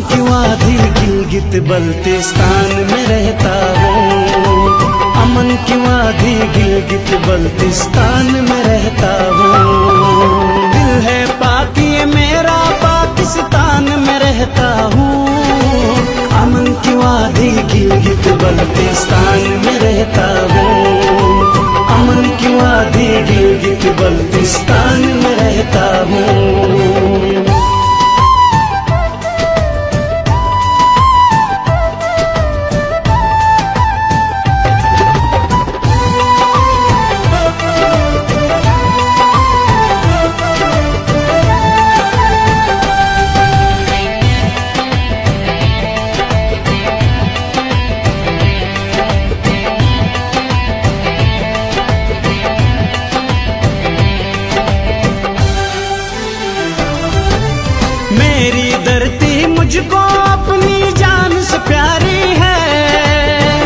की वादी गिलगित बल्तिस्तान में रहता हूँ। अमन की वादी गिलगित बल्तिस्तान में रहता हूँ। दिल है पाक ये मेरा पाकिस्तान में रहता हूँ। अमन की वादी गिलगित बल्तिस्तान में रहता हूँ। अमन की वादी गिलगित बल्तिस्तान में रहता हूँ। मेरी धरती मुझको अपनी जान से प्यारी है।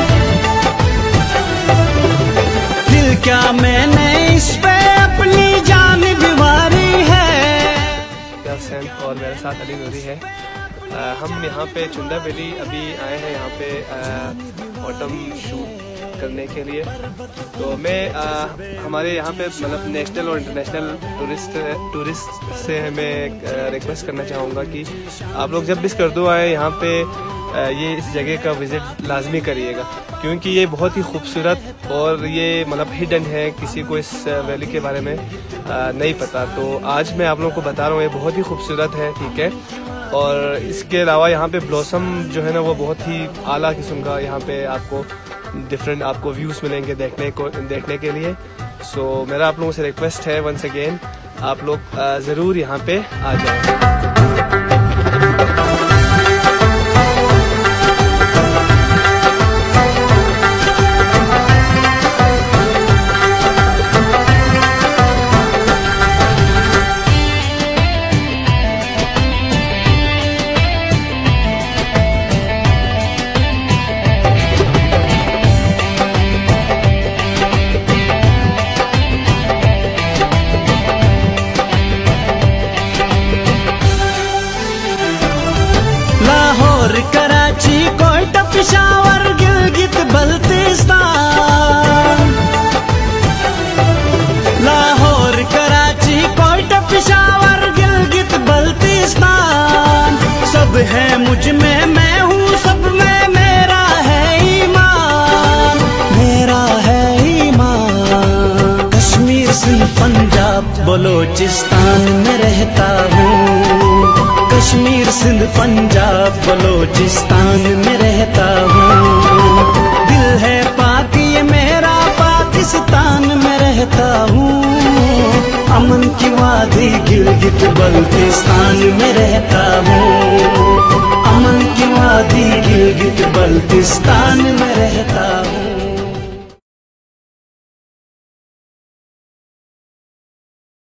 दिल क्या मैंने इस पे अपनी जान बिवारी है। और मेरे साथ अली नूरी है। हम यहाँ पे चुंदा वैली अभी आए हैं यहाँ पे ऑटम शूट करने के लिए। तो मैं हमारे यहाँ पे मतलब नेशनल और इंटरनेशनल टूरिस्ट से मैं रिक्वेस्ट करना चाहूँगा कि आप लोग जब भी स्कर्दू आए यहाँ पे ये इस जगह का विज़िट लाजमी करिएगा, क्योंकि ये बहुत ही खूबसूरत और ये मतलब हिडन है, किसी को इस वैली के बारे में नहीं पता। तो आज मैं आप लोगों को बता रहा हूँ, ये बहुत ही खूबसूरत है, ठीक है। और इसके अलावा यहाँ पे ब्लॉसम जो है ना वो बहुत ही आला किस्म का यहाँ पे आपको डिफरेंट आपको व्यूज़ मिलेंगे देखने के लिए। सो मेरा आप लोगों से रिक्वेस्ट है वंस अगेन, आप लोग ज़रूर यहाँ पे आ जाएं। कराची कोयटा पेशावर गिलगित बल्तिस्तान। लाहौर कराची कोयटा पेशावर गिलगित बल्तिस्तान। सब है मुझ में, मैं हूँ सब में, मेरा है ईमान, मेरा है ईमान। कश्मीर सिंध पंजाब बलोचिस्तान में रहता हूँ। कश्मीर सिंध पंजाब बलोचिस्तान में रहता हूँ। दिल है पाक ये मेरा पाकिस्तान में रहता हूँ। अमन की वादी गिलगित बल्तिस्तान में रहता हूँ। अमन की वादी गिलगित बल्तिस्तान में रहता हूँ।